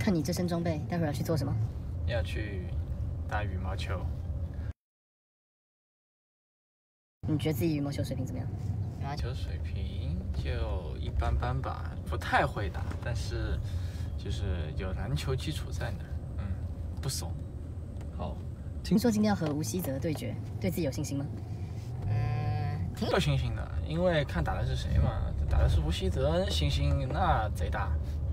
看你这身装备，待会儿要去做什么？ 要去打羽毛球。 你觉得自己羽毛球水平怎么样？ 羽毛球水平就一般般吧，不太会打，但是就是有篮球基础在那儿，不怂。好， 听说今天要和吴希泽对决，对自己有信心吗？ 挺有信心的，因为看打的是谁嘛，打的是吴希泽，信心那贼大。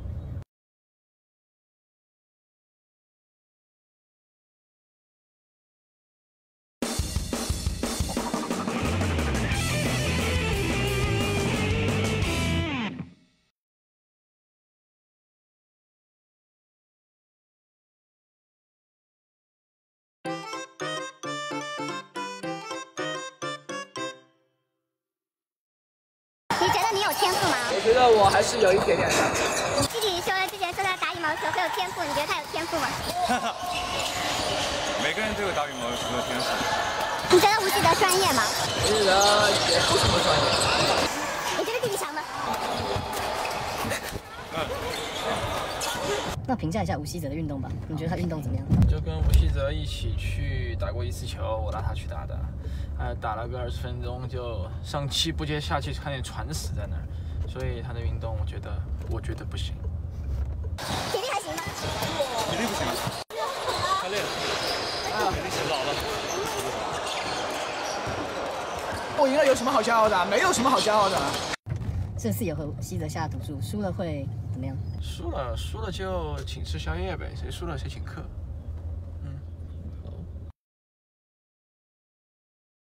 你觉得你有天赋吗？ 我觉得我还是有一点点的。 你弟弟之前说他打羽毛球很有天赋，你觉得他有天赋吗？ 每个人都有打羽毛球的天赋。 你觉得吴希泽专业吗？ 吴希泽也不怎么专业。 你觉得弟弟强吗？ 那评价一下吴希泽的运动吧，你觉得他运动怎么样？ 就跟吴希泽一起去打过一次球，我拉他去打的，打了个20分钟就上气不接下气，差点喘死在那儿，所以他的运动我觉得不行。 体力还行吗？ 体力不行，太累了，体力洗澡了。 我赢了有什么好骄傲的？没有什么好骄傲的。 这次有和希泽下赌注，输了会怎么样？ 输了就请吃宵夜呗，谁输了谁请客。